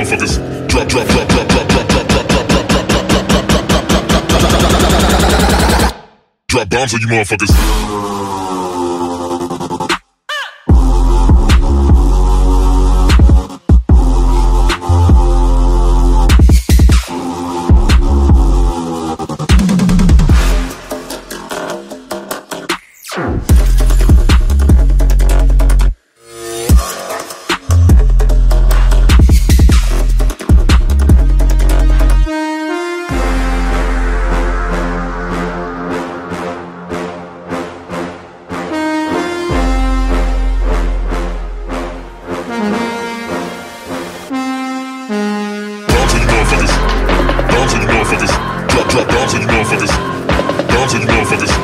motherfuckers. Drop, drop, drop, drop, drop, drop, drop, drop, drop, drop, drop, drop, drop bombs on you motherfuckers. Bombs on you motherfuckers. Drop, drop bombs on you motherfuckers. Bombs on you motherfuckers.